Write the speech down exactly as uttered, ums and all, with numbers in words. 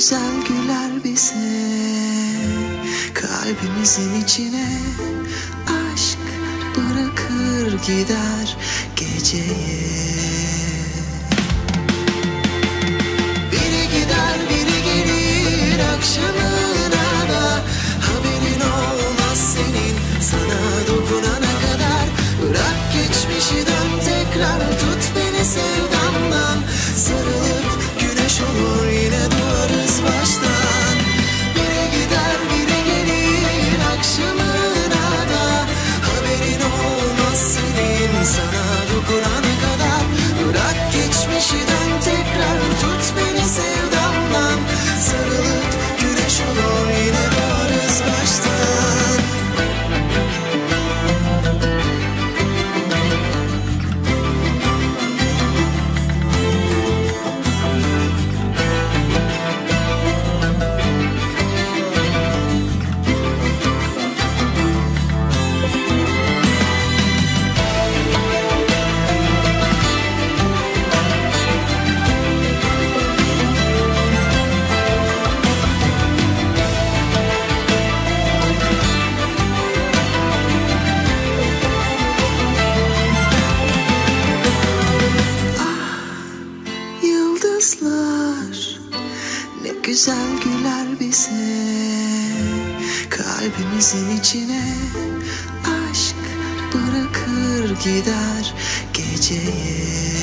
güzel güler bize, kalbimizin içine aşk bırakır gider geceye. Biri gider biri gelir akşamına da, haberin olmaz senin sana dokunana kadar. Bırak geçmişi dön tekrar, tut beni sevdamdan, sarılıp güneş olur yine doğarız baştan. Biri gider biri gelir akşamına da, haberin olmaz senin sana dokunana kadar. Bırak geçmişi dön tekrar, tut beni sevdamdan, sarılıp güneş olur yine doğarız baştan. Yıldızlar ne güzel güler bize, kalbimizin içine aşk bırakır gider geceye.